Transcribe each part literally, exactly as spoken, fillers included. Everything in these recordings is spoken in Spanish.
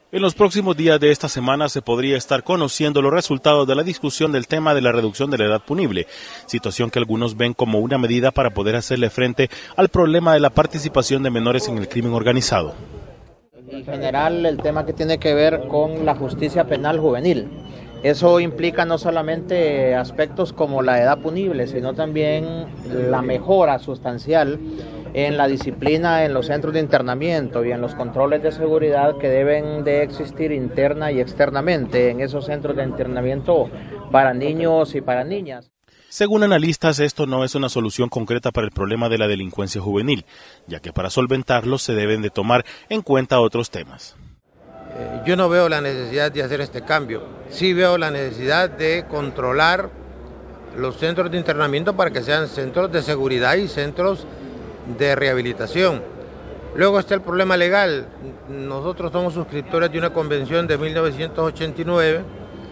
En los próximos días de esta semana se podría estar conociendo los resultados de la discusión del tema de la reducción de la edad punible, situación que algunos ven como una medida para poder hacerle frente al problema de la participación de menores en el crimen organizado. En general, el tema que tiene que ver con la justicia penal juvenil. Eso implica no solamente aspectos como la edad punible, sino también la mejora sustancial en la disciplina en los centros de internamiento y en los controles de seguridad que deben de existir interna y externamente en esos centros de internamiento para niños y para niñas. Según analistas, esto no es una solución concreta para el problema de la delincuencia juvenil, ya que para solventarlo se deben de tomar en cuenta otros temas. Yo no veo la necesidad de hacer este cambio, sí veo la necesidad de controlar los centros de internamiento para que sean centros de seguridad y centros de rehabilitación. Luego está el problema legal. Nosotros somos suscriptores de una convención de mil novecientos ochenta y nueve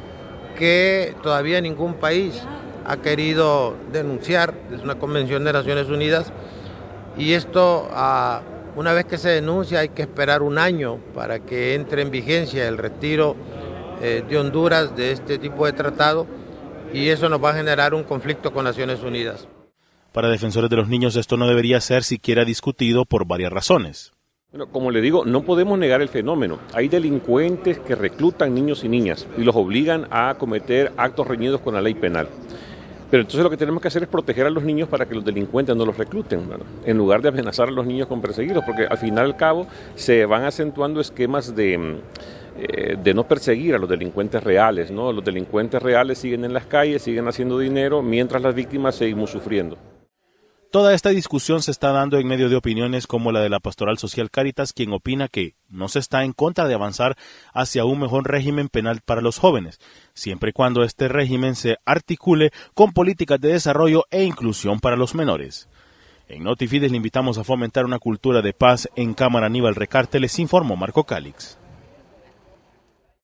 que todavía ningún país ha querido denunciar, es una convención de Naciones Unidas, y esto a Una vez que se denuncia hay que esperar un año para que entre en vigencia el retiro eh, de Honduras de este tipo de tratado, y eso nos va a generar un conflicto con Naciones Unidas. Para defensores de los niños esto no debería ser siquiera discutido por varias razones. Bueno, como le digo, no podemos negar el fenómeno. Hay delincuentes que reclutan niños y niñas y los obligan a cometer actos reñidos con la ley penal. Pero entonces lo que tenemos que hacer es proteger a los niños para que los delincuentes no los recluten, ¿verdad? En lugar de amenazar a los niños con perseguirlos, porque al final y al cabo se van acentuando esquemas de, eh, de no perseguir a los delincuentes reales, ¿no? Los delincuentes reales siguen en las calles, siguen haciendo dinero, mientras las víctimas seguimos sufriendo. Toda esta discusión se está dando en medio de opiniones como la de la Pastoral Social Cáritas, quien opina que no se está en contra de avanzar hacia un mejor régimen penal para los jóvenes, siempre y cuando este régimen se articule con políticas de desarrollo e inclusión para los menores. En Notifides le invitamos a fomentar una cultura de paz. En cámara, Aníbal Recarte, les informó Marco Cálix.